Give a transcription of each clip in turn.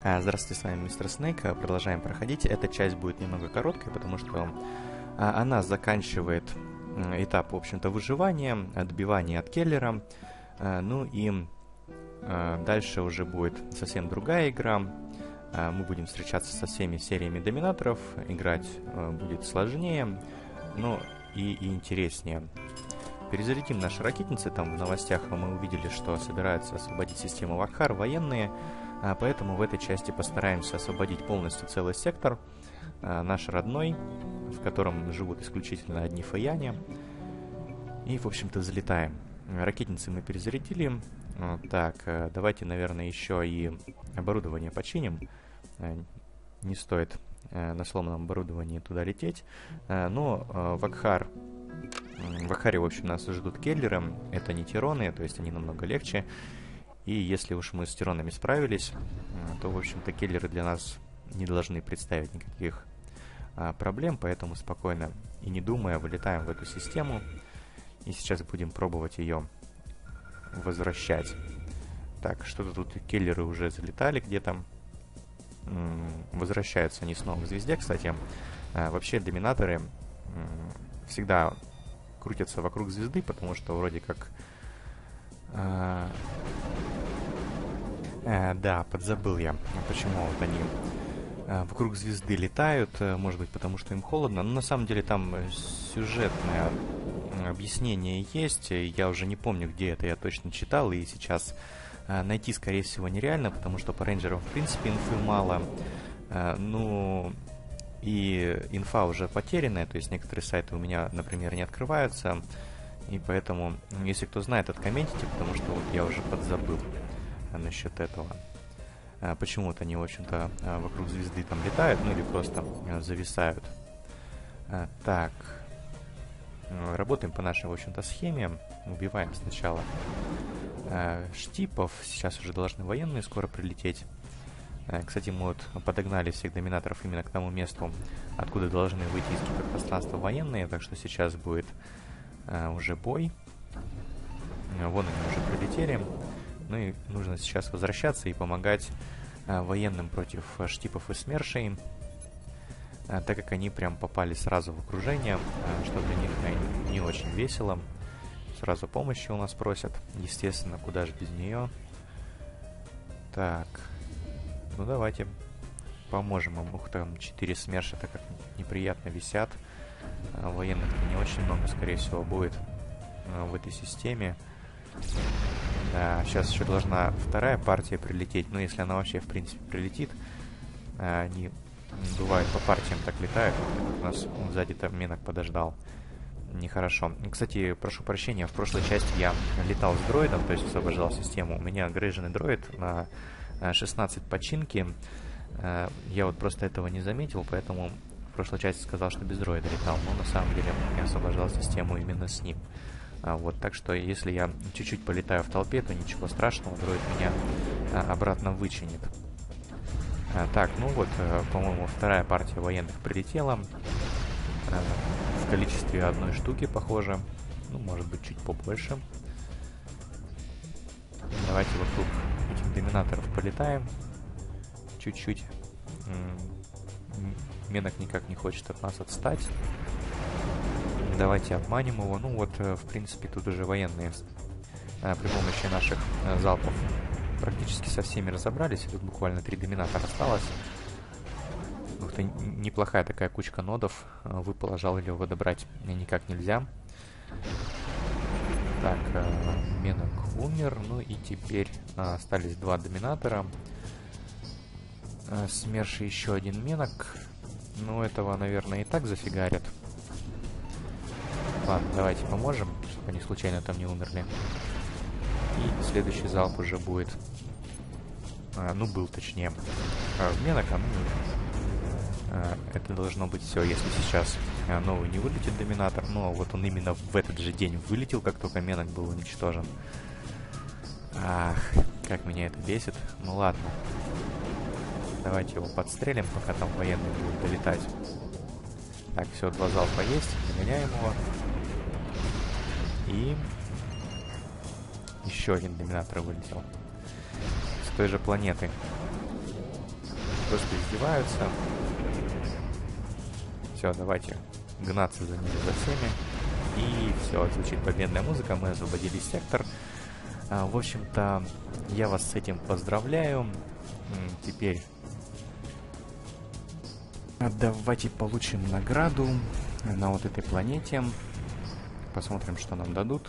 Здравствуйте, с вами Мистер Снейк. Продолжаем проходить. Эта часть будет немного короткой, потому что она заканчивает этап, в общем-то, выживания, отбивания от Келлера. Ну и дальше уже будет совсем другая игра. Мы будем встречаться со всеми сериями доминаторов. Играть будет сложнее, но и интереснее. Перезарядим наши ракетницы. Там в новостях мы увидели, что собираются освободить систему Вакхар военные. Поэтому в этой части постараемся освободить полностью целый сектор, наш родной, в котором живут исключительно одни фаяне. И, в общем-то, залетаем. Ракетницы мы перезарядили. Так, давайте, наверное, еще и оборудование починим. Не стоит на сломанном оборудовании туда лететь. Но в Вакхаре, в общем, нас ждут Келлеры. Это не Тироны, то есть они намного легче. И если уж мы с Тиронами справились, то, в общем-то, Келлеры для нас не должны представить никаких проблем, поэтому спокойно и не думая вылетаем в эту систему. И сейчас будем пробовать ее возвращать. Так, что-то тут Келлеры уже залетали где-то. Возвращаются они снова к звезде, кстати. Вообще доминаторы всегда крутятся вокруг звезды, потому что вроде как... да, подзабыл я, почему вот они вокруг звезды летают. Может быть, потому что им холодно. Но на самом деле там сюжетное объяснение есть. Я уже не помню, где это я точно читал. И сейчас найти, скорее всего, нереально, потому что по рейнджерам, в принципе, инфы мало. Ну, и инфа уже потерянная. То есть некоторые сайты у меня, например, не открываются. И поэтому, если кто знает, откомментите, потому что вот я уже подзабыл насчет этого. Почему-то они, в общем-то, вокруг звезды там летают, ну или просто зависают. Так. Работаем по нашей, в общем-то, схеме. Убиваем сначала штипов. Сейчас уже должны военные скоро прилететь. Кстати, мы вот подогнали всех доминаторов именно к тому месту, откуда должны выйти из гиперпространства военные. Так что сейчас будет уже бой. Вон они уже прилетели. Ну и нужно сейчас возвращаться и помогать военным против штипов и смершей, так как они прям попали сразу в окружение, что для них не очень весело. Сразу помощи у нас просят. Естественно, куда же без нее. Так. Ну давайте поможем им. Ух, там 4 смерша, так как неприятно висят. Военных не очень много, скорее всего, будет в этой системе. Да, сейчас еще должна вторая партия прилететь. Ну, если она вообще, в принципе, прилетит. Они, бывает, по партиям так летают. У нас сзади там Менок подождал. Нехорошо. Кстати, прошу прощения, в прошлой части я летал с дроидом, то есть освобождал систему. У меня грейженный дроид на 16 починки. Я вот просто этого не заметил, поэтому в прошлой части сказал, что без дроида летал. Но на самом деле я освобождал систему именно с ним. Вот, так что если я чуть-чуть полетаю в толпе, то ничего страшного, дроид меня обратно вычинит. Так, ну вот, по-моему, вторая партия военных прилетела. В количестве одной штуки, похоже. Ну, может быть, чуть побольше. Давайте вокруг этих доминаторов полетаем. Чуть-чуть. Менок никак не хочет от нас отстать. Давайте обманем его. Ну вот, в принципе, тут уже военные при помощи наших залпов практически со всеми разобрались. Тут буквально 3 доминатора осталось. Ух ты, неплохая такая кучка нодов. Выпало, жаль, его добрать никак нельзя. Так, Менок умер. Ну и теперь остались 2 доминатора. Смерши еще один Менок. Ну, этого, наверное, и так зафигарят. Ладно, давайте поможем, чтобы они случайно там не умерли. И следующий залп уже будет... ну, был точнее. Менока, ну... это должно быть все, если сейчас новый не вылетит доминатор. Но вот он именно в этот же день вылетел, как только Менок был уничтожен. Ах, как меня это бесит. Ну ладно. Давайте его подстрелим, пока там военные будут долетать. Так, все, 2 залпа есть. Догоняем его. И еще один доминатор вылетел. С той же планеты. просто издеваются. Все, давайте гнаться за ними, за всеми. И все, звучит победная музыка, мы освободили сектор. В общем-то, я вас с этим поздравляю. Теперь давайте получим награду на вот этой планете. Посмотрим, что нам дадут.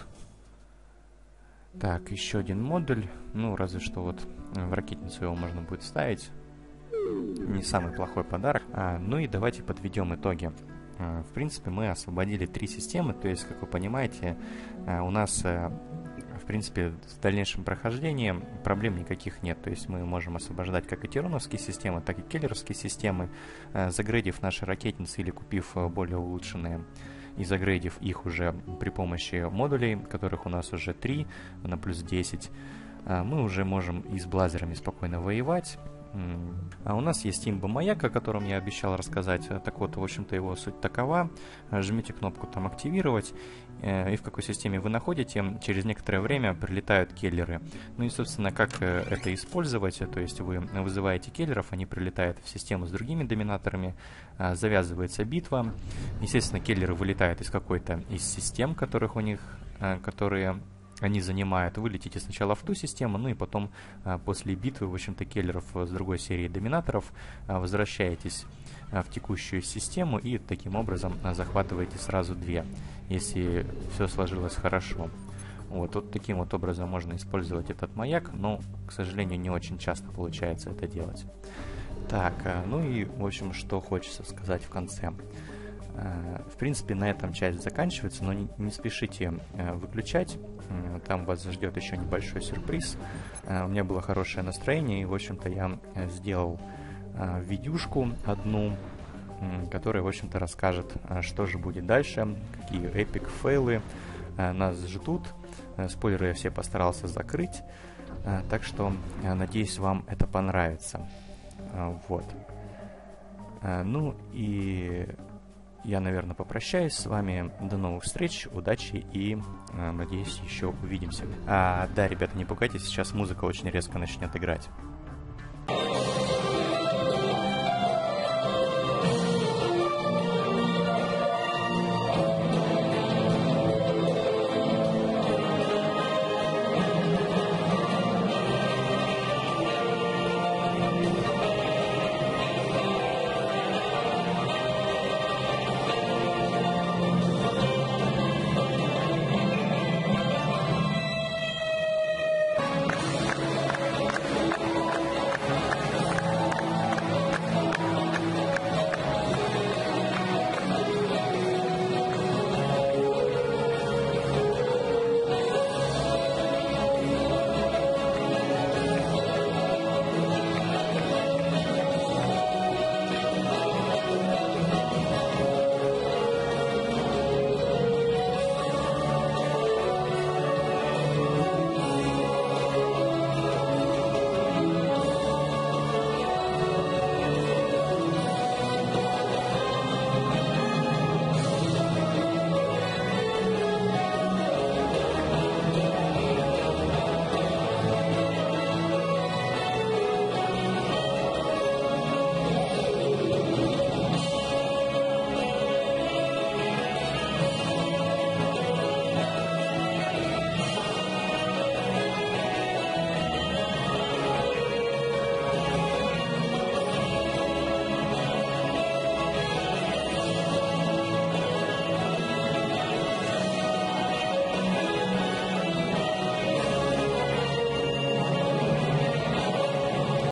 Так, еще один модуль. Ну, разве что вот в ракетницу его можно будет ставить. Не самый плохой подарок. Ну и давайте подведем итоги. В принципе, мы освободили 3 системы. То есть, как вы понимаете, у нас, в принципе, в дальнейшем прохождении проблем никаких нет. То есть мы можем освобождать как и тироновские системы, так и келлеровские системы, загрейдив наши ракетницы или купив более улучшенные и загрейдив их уже при помощи модулей, которых у нас уже 3 на плюс 10, мы уже можем и с блазерами спокойно воевать. А у нас есть имба-маяк, о котором я обещал рассказать. Так вот, в общем-то, его суть такова. Жмите кнопку там «Активировать», и в какой системе вы находите, через некоторое время прилетают келлеры. Ну и, собственно, как это использовать? То есть вы вызываете келлеров, они прилетают в систему с другими доминаторами, завязывается битва. Естественно, келлеры вылетают из какой-то из систем, которых у них, которые они занимают. Вы летите сначала в ту систему, ну и потом после битвы, в общем-то, келлеров с другой серии доминаторов возвращаетесь в текущую систему и таким образом захватываете сразу 2, если все сложилось хорошо. Вот таким вот образом можно использовать этот маяк, но, к сожалению, не очень часто получается это делать. Так, ну и, в общем, что хочется сказать в конце. В принципе, на этом часть заканчивается, но не спешите выключать. Там вас ждет еще небольшой сюрприз. У меня было хорошее настроение, и, в общем-то, я сделал видюшку одну, которая, в общем-то, расскажет, что же будет дальше, какие эпик-фейлы нас ждут. Спойлеры я все постарался закрыть, так что, надеюсь, вам это понравится. Вот. Ну и я, наверное, попрощаюсь с вами. До новых встреч, удачи и, надеюсь, еще увидимся. Да, ребята, не пугайтесь, сейчас музыка очень резко начнет играть.